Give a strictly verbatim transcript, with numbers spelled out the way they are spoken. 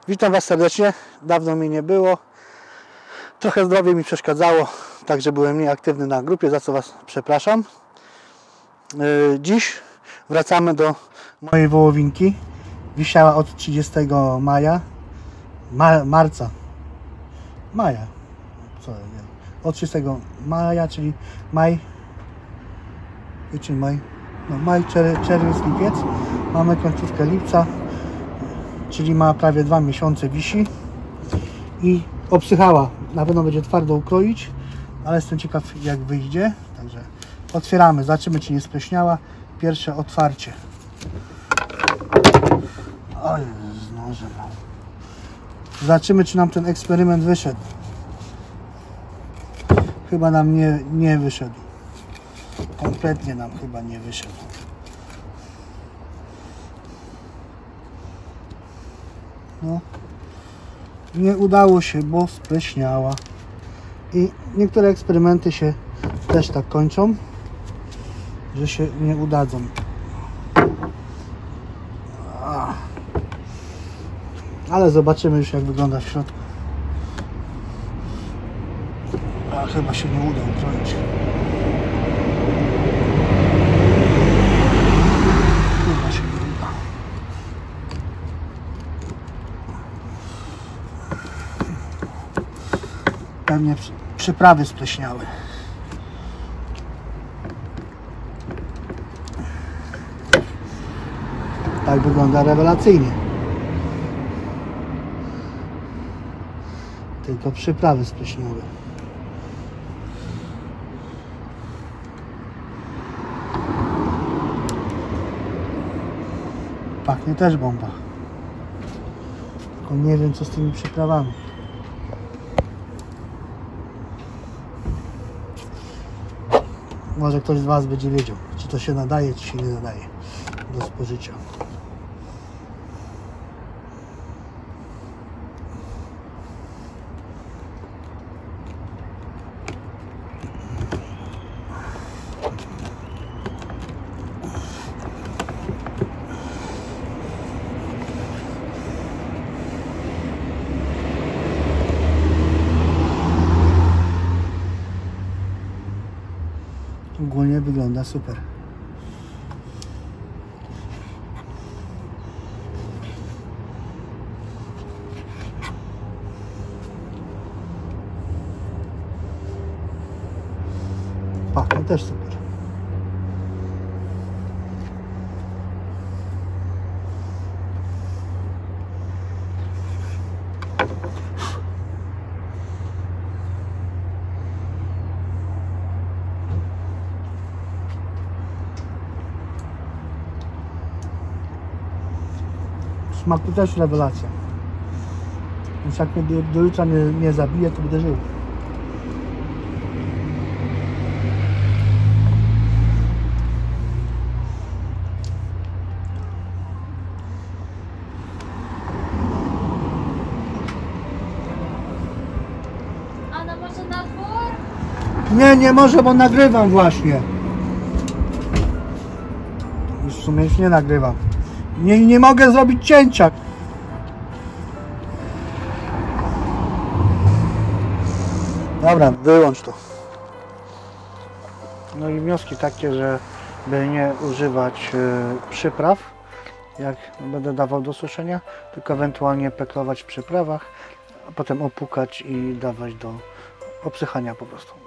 Witam Was serdecznie, dawno mi nie było, trochę zdrowie mi przeszkadzało, także byłem nieaktywny na grupie, za co Was przepraszam. Dziś wracamy do mojej wołowinki, wisiała od trzydziestego maja, ma, marca, maja, co ja wiem, od trzydziestego maja, czyli maj, czyli maj, no maj, czerwiec, lipiec, mamy końcówkę lipca, czyli ma prawie dwa miesiące, wisi i obsychała. Na pewno będzie twardo ukroić, ale jestem ciekaw, jak wyjdzie. Także otwieramy, zobaczymy, czy nie spleśniała. Pierwsze otwarcie. Oj, z nożem. Zobaczymy, czy nam ten eksperyment wyszedł. Chyba nam nie, nie wyszedł. Kompletnie nam chyba nie wyszedł. No, nie udało się, bo spleśniała. I niektóre eksperymenty się też tak kończą, że się nie udadzą. Ale zobaczymy już, jak wygląda w środku. A chyba się nie uda ukroić. Chyba się nie uda. Pewnie przyprawy spleśniały. Tak wygląda rewelacyjnie. Tylko przyprawy spleśniały. Pachnie też bomba. Tylko nie wiem, co z tymi przyprawami. Może ktoś z Was będzie wiedział, czy to się nadaje, czy się nie nadaje do spożycia. Ogólnie wygląda super. Pachnie też super. Smaku też rewelacja. Więc jak mnie do, do jutra nie, nie zabije, to będę żył. Anna, może na dwór? Nie, nie może, bo nagrywam właśnie. Już w sumie już nie nagrywam. Nie, nie mogę zrobić cięcia. Dobra, wyłącz to. No i wnioski takie, że by nie używać y, przypraw, jak będę dawał do suszenia, tylko ewentualnie peklować w przyprawach, a potem opłukać i dawać do obsychania po prostu.